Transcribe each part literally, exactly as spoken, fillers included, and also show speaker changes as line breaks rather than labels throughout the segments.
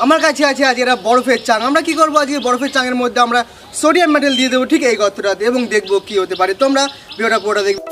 আমার কাছে আছে আজ এরা বরফের চাং। আমরা কি করবো আজকে বরফের চাঙের মধ্যে আমরা সোডিয়াম মেটাল দিয়ে দেবো ঠিক এই গর্তটাতে এবং দেখবো কি হতে পারে। তোমরা ভিডিওটা পুরোটা দেখবে।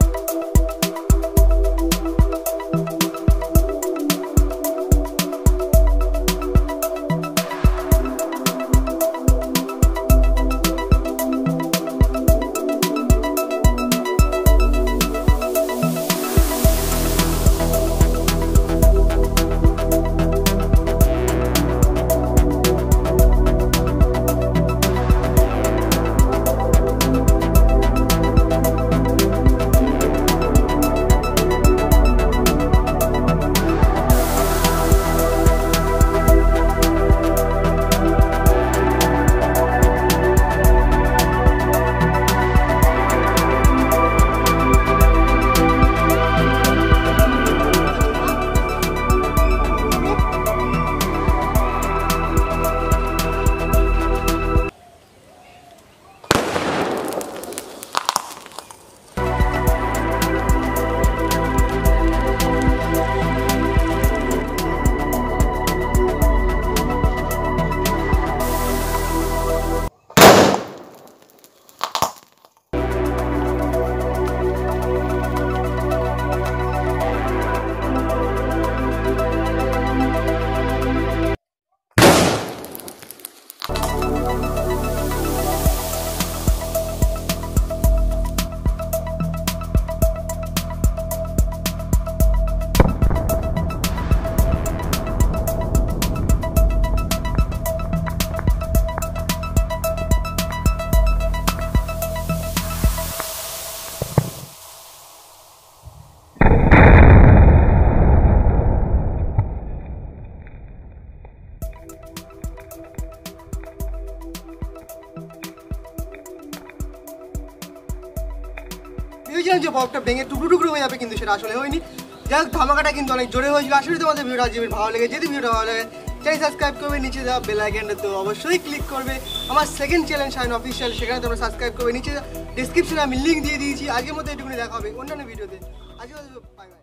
যে বরফটা ভেঙে টুকরো টুকরো হয়ে যাবে কিন্তু সেটা আসলে হয়নি। যাই হোক ধামাকাটা কিন্তু অনেক জোরে হয়েছিল। আসলে তোমাদের ভিডিওটা যদি ভালো লাগে যদি ভিডিওটা ভালো লাগে চ্যানেল সাবস্ক্রাইব করবে, নিচে দেওয়া বেল আইকনটা তো অবশ্যই ক্লিক করবে। আমার সেকেন্ড চ্যানেল সায়ন অফিসিয়াল, সেখানে তোমরা সাবস্ক্রাইব করবে। নিচে ডিসক্রিপশনে আমি লিঙ্ক দিয়ে দিয়েছি। আজকের মতো এটুকুনি দেখা হবে অন্যান্য ভিডিওতে। আজকে